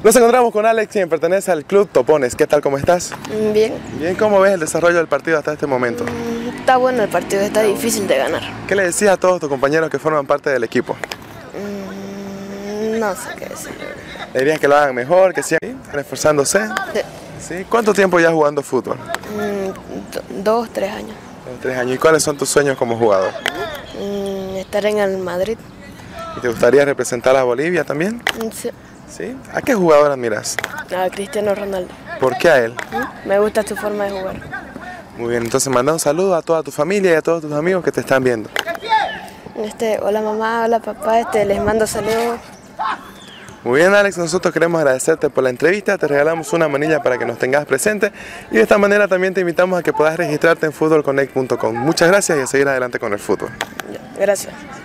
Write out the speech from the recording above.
Nos encontramos con Alex, quien pertenece al Club Topones. ¿Qué tal, cómo estás? Bien. Bien, ¿cómo ves el desarrollo del partido hasta este momento? Está bueno el partido, está difícil de ganar. ¿Qué le decías a todos tus compañeros que forman parte del equipo? No sé qué decir. ¿Le dirías que lo hagan mejor, que sigan esforzándose? Sí. ¿Sí? ¿Cuánto tiempo ya jugando fútbol? 2, 3 años. 3 años. ¿Y cuáles son tus sueños como jugador? Estar en el Madrid. ¿Y te gustaría representar a Bolivia también? Sí. ¿Sí? ¿A qué jugador admiras? A Cristiano Ronaldo. ¿Por qué a él? Me gusta su forma de jugar. Muy bien, entonces manda un saludo a toda tu familia y a todos tus amigos que te están viendo. Hola mamá, hola papá, les mando saludos. Muy bien, Alex, nosotros queremos agradecerte por la entrevista, te regalamos una manilla para que nos tengas presente y de esta manera también te invitamos a que puedas registrarte en futbolconnect.com. Muchas gracias y a seguir adelante con el fútbol. Gracias.